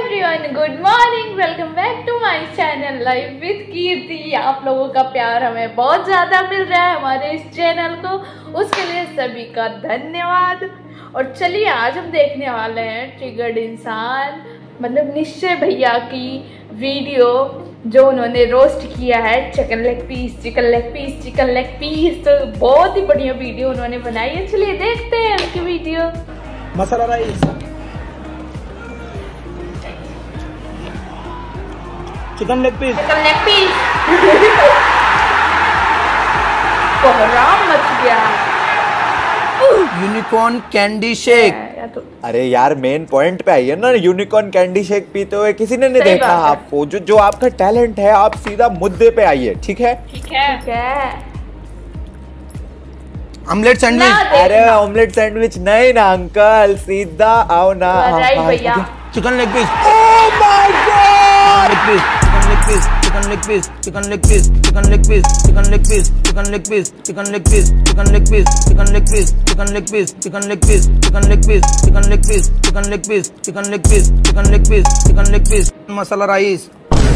Everyone, good morning. Welcome back to my channel live with Kirti. आप लोगों का प्यार हमें बहुत ज्यादा मिल रहा है हमारे इस चैनल को, उसके लिए सभी का धन्यवाद। और चलिए आज हम देखने वाले हैं ट्रिगर्ड इंसान मतलब निश्चय भैया की वीडियो जो उन्होंने रोस्ट किया है chicken leg piece, chicken leg piece, chicken leg piece. तो बहुत ही बढ़िया वीडियो उन्होंने बनाई है, चलिए देखते हैं उनकी video. Masala rice, chicken leg piece, chicken leg piece. कोहराम मच गया। Unicorn candy shake. अरे यार मेन पॉइंट पे आइए ना। यूनिकॉर्न कैंडी शेक पीते हुए किसी ने नहीं देखा आपको। जो आपका टैलेंट है आप सीधा मुद्दे पे आइए, ठीक है? ठीक है। Omelette sandwich. अरे ऑमलेट सैंडविच नहीं ना अंकल, सीधा आओ ना। राइट भैया। चिकन लेग पीस। Oh my god. Chicken leg piece, chicken leg piece, chicken leg piece, chicken leg piece, chicken leg piece, chicken leg piece, chicken leg piece, chicken leg piece, chicken leg piece, chicken leg piece, chicken leg piece, chicken leg piece, chicken leg piece, chicken leg piece, chicken leg piece, chicken leg piece. Masala rice.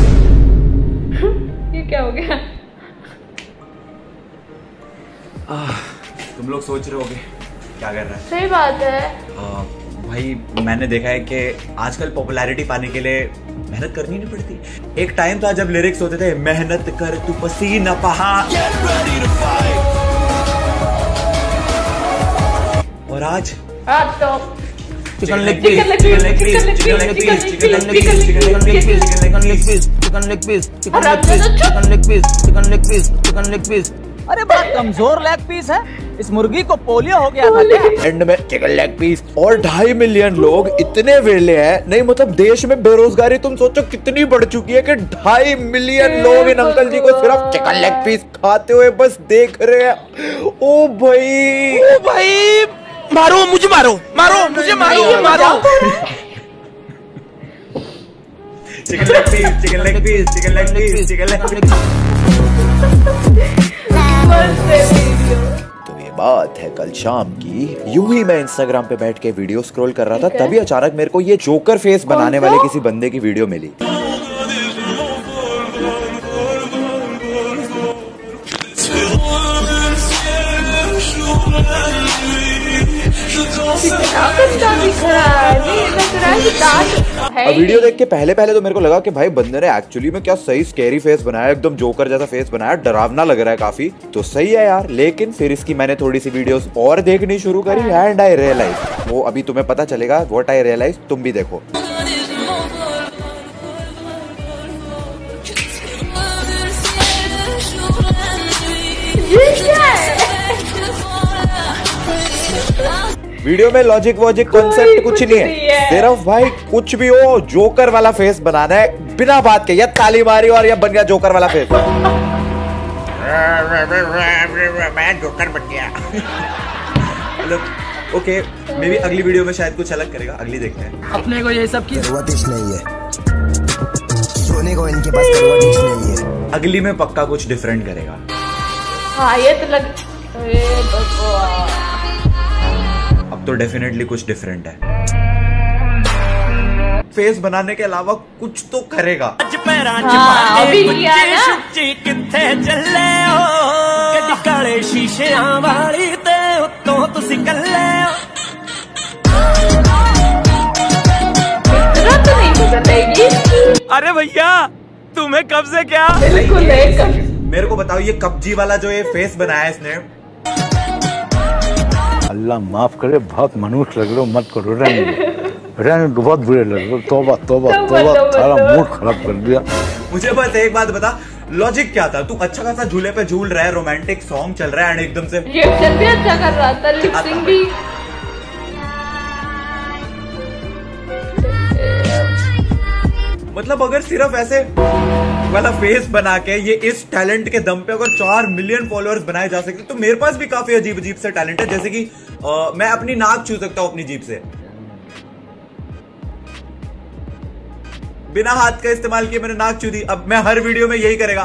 ये क्या हो गया? तुम लोग सोच रहे होगे क्या कर रहा है? सही बात है। भाई मैंने देखा है कि आजकल पॉपुलैरिटी पाने के लिए मेहनत करनी नहीं पड़ती। एक टाइम था जब लिरिक्स होते थे मेहनत कर तू पसीना बहा, और आज तो chicken leg piece, chicken leg piece, chicken leg piece, chicken leg piece, chicken leg piece, chicken leg piece, chicken leg piece, chicken leg piece, chicken leg piece, chicken leg piece, chicken leg piece. अरे बड़ा कमजोर leg piece है, इस मुर्गी को polio हो गया था क्या? एंड में चिकन लेग पीस। और 2.5 मिलियन लोग इतने वेले हैं, नहीं मतलब देश में बेरोजगारी तुम सोचो कितनी बढ़ चुकी है कि 2.5 मिलियन लोग इन अंकल जी को सिर्फ चिकन लेग पीस खाते हुए बस देख रहे हैं। ओ भाई मारो मुझे, मारो मारो मुझे, मारो मारो। Chicken leg piece, chicken leg piece, chicken leg piece, chicken leg piece. तो ये बात है कल शाम की। यूं ही मैं इंस्टाग्राम पे बैठ के वीडियो स्क्रॉल कर रहा था, तभी अचानक मेरे को ये जोकर फेस बनाने वाले किसी बंदे की वीडियो मिली। अब वीडियो देख के पहले तो मेरे को लगा कि भाई बंदे ने एक्चुअली में क्या सही स्कैरी फेस बनाया, एकदम जोकर जैसा फेस बनाया, डरावना लग रहा है काफी। तो सही है यार, लेकिन फिर इसकी मैंने थोड़ी सी वीडियोस और देखनी शुरू करी एंड आई रियलाइज, वो अभी तुम्हें पता चलेगा व्हाट आई रियलाइज, तुम भी देखो। वीडियो में लॉजिक वॉजिक कॉन्सेप्ट कुछ नहीं है, सिर्फ भाई कुछ भी हो जोकर वाला फेस बनाना है बिना बात के। या ताली मारी और या बन गया जोकर वाला फेस। मैं जोकर बन गया। मतलब ओके, मे बी अगली वीडियो में शायद कुछ अलग करेगा, अगली देखते हैं। अपने को ये सब की जरूरत नहीं है, सोने को इनके पास जरूरत नहीं है। अगली में पक्का कुछ डिफरेंट करेगा। हाँ ये तो लग अब तो डेफिनेटली कुछ डिफरेंट है। फेस बनाने के अलावा कुछ तो करेगा। अभी किया ना। काले शीशे वाली ते उत्तों तुसी कल्ले तो नहीं गुजरेगी। अरे भैया तुम्हें कब से क्या? मेरे को बताओ ये कब्जी वाला जो ये फेस बनाया है इसने। अल्लाह माफ करे, बहुत मनुष्य लग रहे हो, मत करो, रहने बहुत बुरे लग रहे हो। तौबा तौबा तौबा, सारा मूड खराब कर दिया। मुझे बस एक बात बता, लॉजिक क्या था? तू अच्छा खासा झूले पे झूल रहा है, रोमांटिक सॉन्ग चल रहा है एंड एकदम से रिएक्शन भी अच्छा कर रहा था, लिपसिंग भी। मतलब अगर सिर्फ ऐसे वाला फेस बना के ये इस टैलेंट के दम पे अगर 4 मिलियन फॉलोअर्स बनाए जा सकते तो मेरे पास भी काफी अजीब अजीब से टैलेंट है। जैसे कि मैं अपनी नाक छू सकता हूं अपनी जीभ से बिना हाथ का इस्तेमाल किए। मैंने नाक छू दी, अब मैं हर वीडियो में यही करेगा।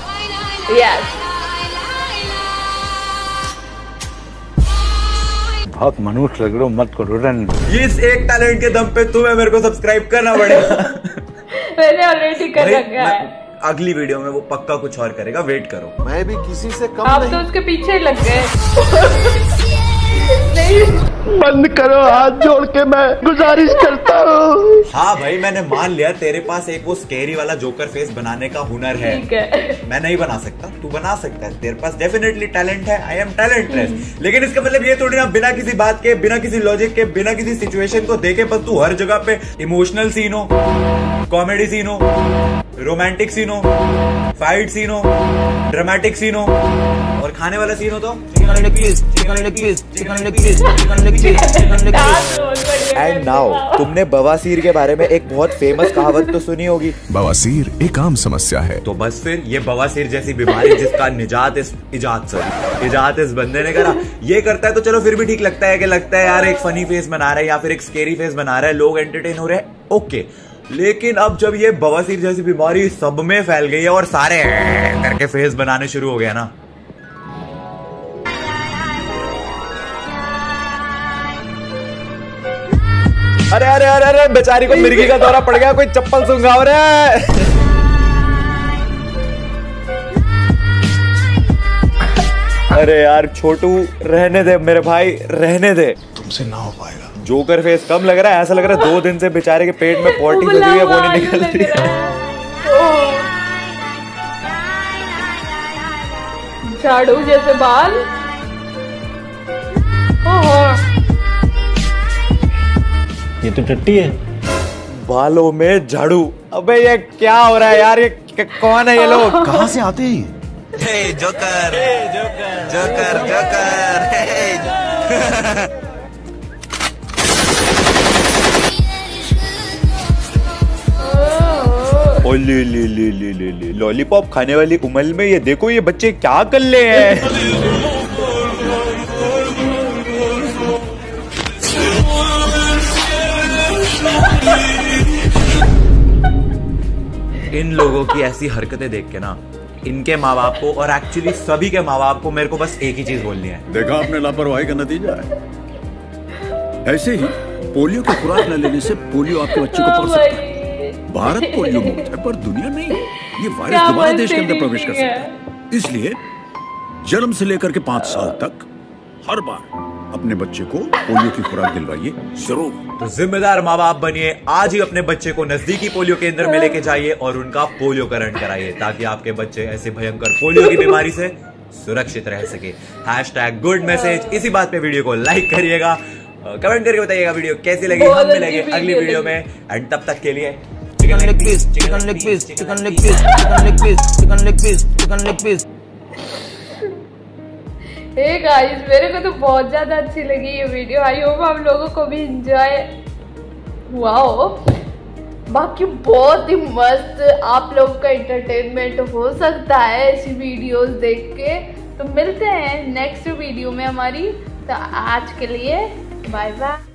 Yes. बहुत मनुष्य लग रहे हो, मत करो। रहने दो। इस एक टैलेंट के दम पे तुम्हें मेरे को सब्सक्राइब करना पड़ेगा। मैंने ऑलरेडी कर रखा है। अगली वीडियो में वो पक्का कुछ और करेगा, वेट करो। मैं भी किसी से कम आप नहीं। तो उसके पीछे लग गए। नहीं बंद करो, हाथ जोड़ के मैं गुजारिश करता हूँ। हाँ भाई, मैंने मान लिया तेरे पास एक वो स्केरी वाला जोकर फेस बनाने का हुनर है। ठीक है, मैं नहीं बना सकता, तू बना सकता है। तेरे पास डेफिनेटली टैलेंट है। I am talentless. लेकिन इसका मतलब ये थोड़ी ना बिना किसी बात के, बिना किसी लॉजिक के, बिना किसी सिचुएशन को देखे बस तू हर जगह पे इमोशनल सीन हो, कॉमेडी सीन हो, रोमांटिक सीन हो, फाइट सीन हो, ड्रामेटिक सीन हो और खाने वाला सीन हो तो एंड नाउ तुमने बवासीर के बारे में एक बहुत फेमस कहावत तो सुनी होगी। बवासीर एक आम समस्या है। तो बस फिर ये बवासीर जैसी बीमारी जिसका इजाद इस बंदे ने करा, ये करता है तो चलो फिर भी ठीक लगता है कि लगता है यार एक फनी फेस बना रहा है या फिर एक स्केरी फेस बना रहा है, लोग एंटरटेन हो रहे हैं, ओके। लेकिन अब जब ये बवासीर जैसी बीमारी सब में फैल गई है और सारे करके फेस बनाने शुरू हो गया ना, अरे अरे अरे अरे बेचारी को मिर्गी का दौरा पड़ गया, कोई चप्पल सुंघाव रहा है। अरे यार छोटू रहने दे मेरे भाई, रहने दे। तुमसे ना हो पाएगा। जोकर फेस कम लग रहा है, ऐसा लग रहा है 2 दिन से बेचारे के पेट में पोटी फंसी हुई है, वो नहीं निकल रही है। झाड़ू जैसे बाल। ये तो टट्टी है। बालों में झाड़ू। अबे ये क्या हो रहा है यार, ये कौन है ये लोग? कहाँ से आते हैं? जोकर जोकर जोकर ओ ले ले ले ले ले ले लॉलीपॉप खाने वाली उम्र में ये देखो ये बच्चे क्या कर ले हैं। इन लोगों की ऐसी हरकतें देख के ना, इनके माँ बाप को और एक्चुअली सभी के माँ बाप को मेरे को बस एक ही चीज बोलनी है। देखा आपने लापरवाही का नतीजा है। ऐसे ही पोलियो की खुराक न लेने से पोलियो आपके बच्चे को पड़ सकता है। भारत पोलियो मुक्त है पर दुनिया नहीं। ये वायरस दोबारा देश के अंदर प्रवेश कर सकता है। इसलिए जन्म से लेकर के 5 साल तक हर बार अपने बच्चे को पोलियो की खुराक दिलवाइए जरूर। तो जिम्मेदार माँ बाप बनिए, आज ही अपने बच्चे को नजदीकी पोलियो केंद्र में लेके जाइए और उनका पोलियोकरण कराइए ताकि आपके बच्चे ऐसे भयंकर पोलियो की बीमारी से सुरक्षित रह सके। #Good message. इसी बात पे वीडियो को लाइक करिएगा, कमेंट करके बताइएगा वीडियो कैसी लगी। हम मिलेंगे अगली वीडियो में एंड तब तक के लिए chicken leg piece chicken leg piece chicken leg piece chicken leg piece chicken leg piece chicken leg piece. Hey guys, मेरे को तो बहुत ज्यादा अच्छी लगी ये वीडियो। आई होप आप लोगों को भी एंजॉय हुआ हो। बाकी बहुत ही मस्त आप लोगों का एंटरटेनमेंट हो सकता है ऐसी वीडियोस देख के। तो मिलते हैं नेक्स्ट वीडियो में हमारी। तो आज के लिए बाय बाय।